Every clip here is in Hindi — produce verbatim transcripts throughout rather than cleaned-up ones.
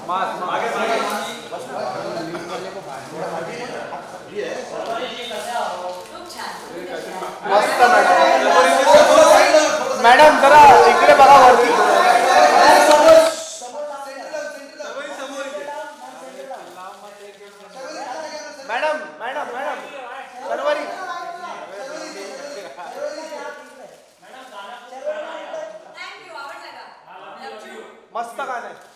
मस्त मॅडम जरा इकडे बघा वरती. मॅडम मॅडम मॅडम सर्वरी मस्त गाणं आहे.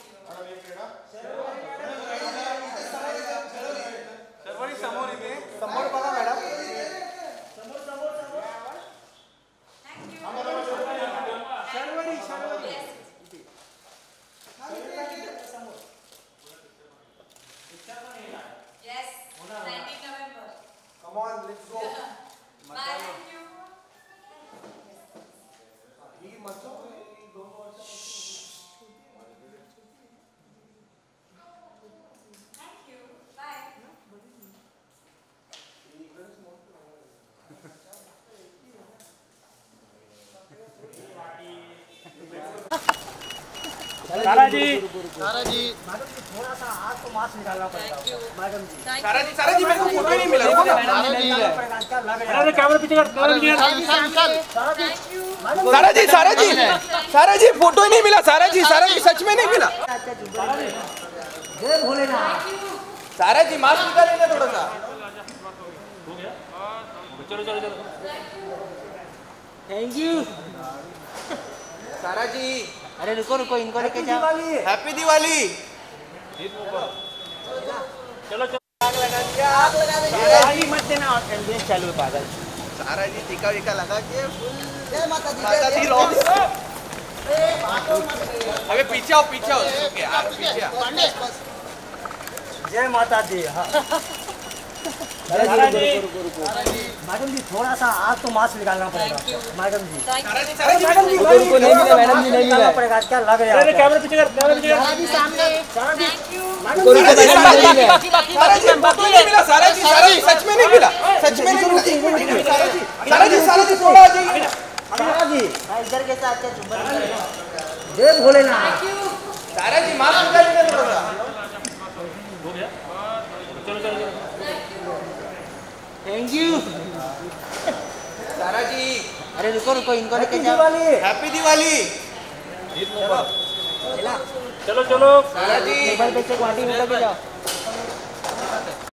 सर्वरी समोर इथे समोर बघा madam. Come on, let's go. Bye. Thank you. He must have don't want to. Thank you. Bye. सारा जी सारा जी थोड़ा सा हाथ तो मास्क निकालना पड़ेगा मैडम जी. सारा जी सारा जी मेरे को फोटो नहीं मिला. मैडम नहीं है. अरे कैमरा पीछे कर. सारा जी सारा जी सारा जी फोटो ही नहीं मिला. सारा जी सारा जी सच में नहीं मिला. जय भोलेनाथ. सारा जी मास्क निकालिए ना थोड़ा सा. चलो चलो चलो. Thank you. सारा जी अरे रुको रुको इनको लेके जाओ. हैप्पी दिवाली. चलो चलो. आग लगा दिया. आग लगा दिया. मत देना. एम्बुलेंस चालू है पागल. सारा जी टीका विका लगा के जय माता दी. माता दी लॉन्ग. अबे पीछे आओ पीछे आओ. ओके यार पीछे आओ. जय माता दी. सारा जी मैडम जी थोड़ा सा आज तो मास्क निकालना पड़ेगा मैडम जी. सारा जी सारा जी मैडम जी नहीं मिला. मैडम जी नहीं मिला पड़ेगा. क्या लग रहा है. अरे कैमरा पीछे कर. कैमरा पीछे कर. सामने. सारा जी सारा जी फोटो नहीं मिला. सारा जी सारा जी सच में नहीं मिला. सच में नहीं मिला. सारा जी सारा जी सारा जी थोड़ा आ जाइए. सारा जी इधर के साथ क्या चुप. जय भोलेनाथ. सारा जी मास्क निकालिए थोड़ा सा. हो गया. चलो चलो चलो. Thank you. सारा जी अरे रुको रुको इनको लेके जाओ. हैप्पी दिवाली. चलो चलो. सारा जी टेबल पे से क्वालिटी में लेके जाओ.